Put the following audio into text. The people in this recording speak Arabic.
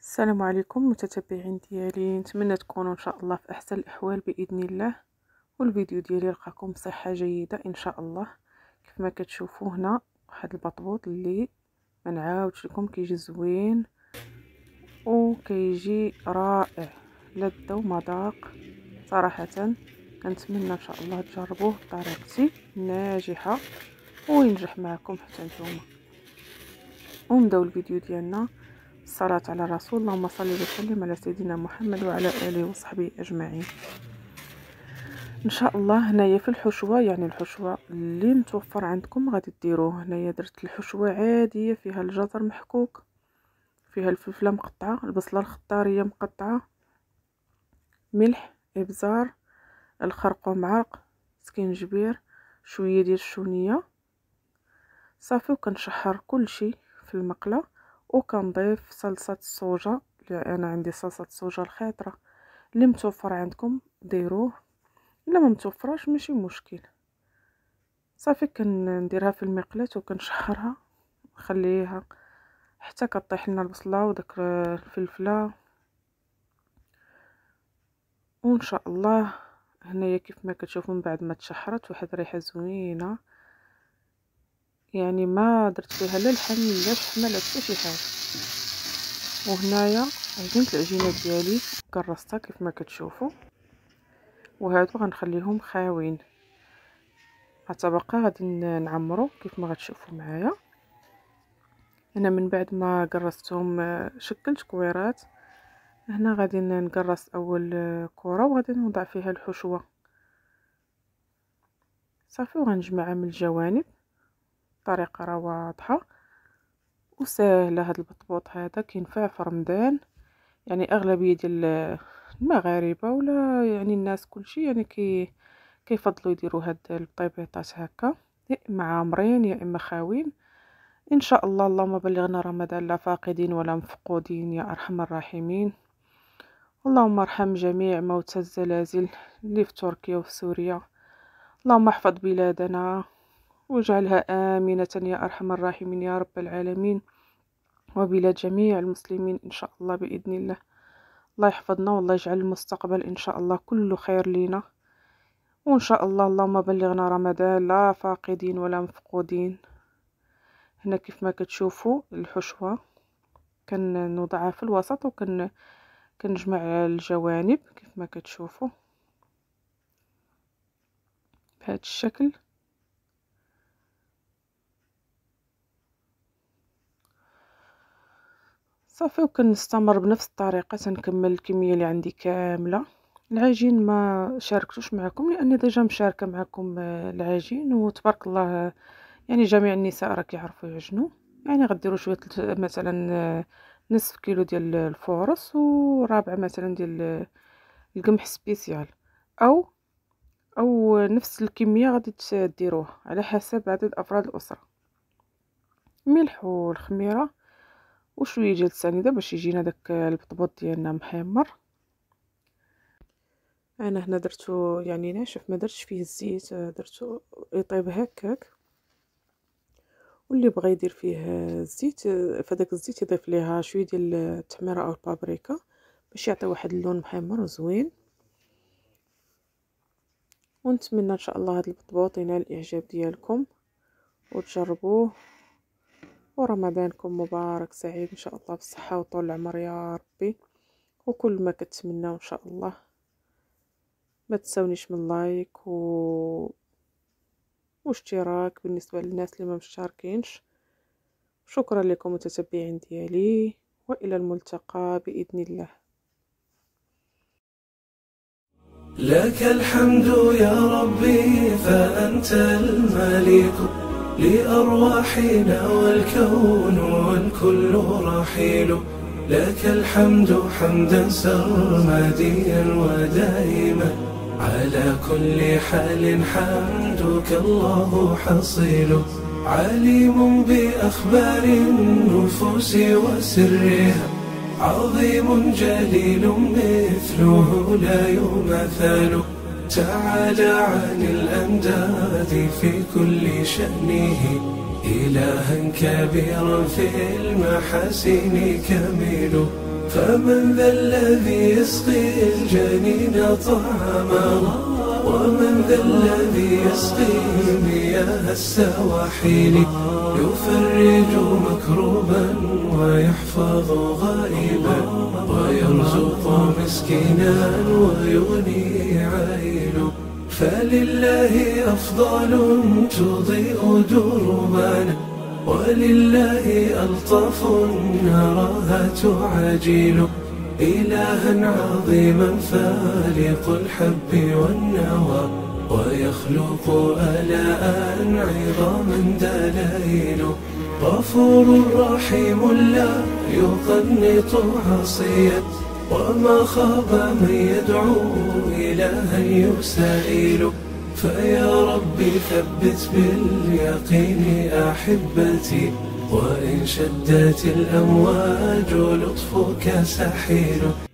السلام عليكم متتبعين ديالي، نتمنى تكونوا ان شاء الله في احسن الاحوال باذن الله. والفيديو ديالي يلقاكم بصحه جيده ان شاء الله. كيف ما كتشوفوا هنا واحد البطبوط اللي ما نعاودش لكم، كيجي زوين وكيجي رائع، لذة ومذاق صراحه. كنتمنى ان شاء الله تجربوه بطريقتي ناجحه وينجح معكم حتى نتوما. ونبداو الفيديو ديالنا. الصلاة على الرسول، اللهم صل وسلم على سيدنا محمد وعلى آله وصحبه أجمعين. إن شاء الله هنايا في الحشوة، يعني الحشوة اللي متوفر عندكم غادي ديروه. هنايا درت الحشوة عادية، فيها الجزر محكوك، فيها الفلفلة مقطعة، البصلة الخضارية مقطعة، ملح، إبزار، الخرقوم عرق، سكينجبير، شوية ديال الشونية صافي. وكنشحر كل شيء في المقلة، وكنضيف صلصه الصوجه اللي انا عندي صلصه الصوجه الخضراء. اللي متوفر عندكم ديروه، الا ما متوفراش ماشي مشكل. صافي كنديرها في المقلاة وكنشحرها، نخليها حتى كطيح لنا البصله وداك الفلفله. وان شاء الله هنايا كيف ما كتشوفوا من بعد ما تشحرت واحد الريحه زوينه، يعني ما درت فيها لا لحم لا شحمه لا حتى شي حاجه. وهنايا عجنت العجينه ديالي كرستها كيف ما كتشوفوا، وهادو غنخليهم خاوين حتى بقى غادي نعمرو كيف ما غتشوفوا معايا. انا من بعد ما قرصتهم شكلت كويرات. هنا غادي نقرص اول كره وغادي نوضع فيها الحشوه صافي، وغنجمعها من الجوانب بطريقه راه واضحه وسهله. هذا البطبوط هذا كينفع في رمضان، يعني اغلبيه ديال المغاربه ولا يعني الناس كلشي يعني كيفضلوا يديروا هاد البطيبيطات هكا، يا اما عامرين يا اما خاوين ان شاء الله. اللهم بلغنا رمضان لا فاقدين ولا مفقودين يا ارحم الراحمين. اللهم ارحم جميع موتى الزلازل اللي في تركيا وفي سوريا. اللهم احفظ بلادنا واجعلها آمنة يا أرحم الراحمين يا رب العالمين، وبلاد جميع المسلمين إن شاء الله بإذن الله. الله يحفظنا والله يجعل المستقبل إن شاء الله كله خير لينا، وإن شاء الله اللهم بلغنا رمضان لا فاقدين ولا مفقودين. هنا كيف ما كتشوفوا الحشوة كنوضعها في الوسط كنجمع الجوانب كيف ما كتشوفوا بهذا الشكل. صافي وكنستمر بنفس الطريقه تنكمل الكميه اللي عندي كامله. العجين ما شاركتوش معكم لاني ديجا مشاركه معكم العجين، وتبارك الله يعني جميع النساء راه كيعرفوا يعجنوا. يعني غديروا شويه مثلا نصف كيلو ديال الفورص ورابع مثلا ديال القمح سبيسيال، او نفس الكميه غادي ديروها على حسب عدد افراد الاسره. ملح والخميره وشويه ديال السنيده باش يجينا داك البطبوط ديالنا محمر. انا هنا درتو يعني ناشف، ما درتش فيه الزيت، درتو يطيب هكاك. واللي بغى يدير فيه الزيت فداك الزيت يضيف ليها شويه ديال التحميره او البابريكا باش يعطي واحد اللون محمر وزوين. ونتمنى ان شاء الله هذا البطبوط ينال الاعجاب ديالكم وتجربوه، ورمضانكم مبارك سعيد ان شاء الله بالصحه وطول العمر يا ربي. وكل ما كتمناو ان شاء الله. ما تنسونيش من لايك واشتراك بالنسبه للناس اللي ما مشتركينش. شكرا لكم متتبعين ديالي، والى الملتقى باذن الله. لك الحمد يا ربي فأنت الملك لأرواحنا والكون والكل رحيل. لك الحمد حمدا سرمديا ودائما على كل حال حمدك الله حصيل. عليم بأخبار النفوس وسرها عظيم جليل مثله لا يمثل. تعالى عن الأنداد في كل شأنه إلها كبيرا في المحاسن كميل. فمن ذا الذي يسقي الجنين طعاما، ومن ذا الذي يسقي مياه السواحل، يفرج مكروبا ويحفظ غائبا، ويرزق مسكينا ويغني عائل. فلله أفضال تضيء دربانا، ولله ألطف نراها تعاجل. إلها عظيما فالق الحب والنوى، ويخلق آلاء عظاما دلائل. غفور رحيم لا يقنط عصيا، وما خاب من يدعو إلها يسائل. فيا ربي ثبت باليقين أحبتي، وإن شدت الأمواج لطفك سحيل.